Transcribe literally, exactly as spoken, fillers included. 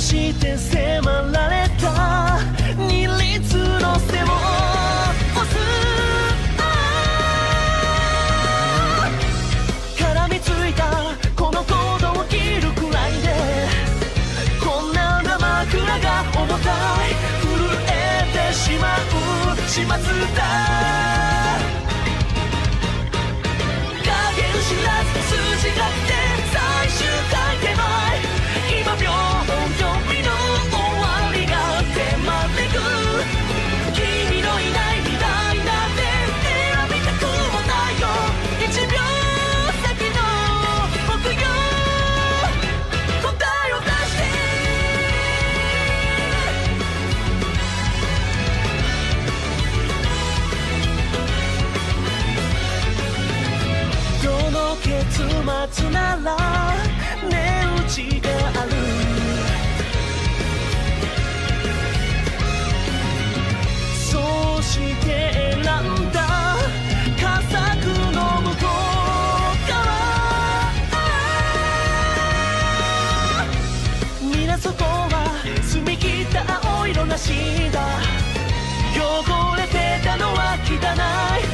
して迫られた二律の背を押す。絡みついたこのコードを切るくらいでこんな生枕が重たい。震えてしまう始末だ。影知らずの筋書きで最終回手前。今秒読みの終わりが迫ってく。君のいない未来なんて選びたくもないよ。一秒先の僕よ答えを出してどの結末なら値打ちがある。そうして選んだ佳作の向こう側。皆そこは澄み切った青色なしだ。汚れてたのは汚い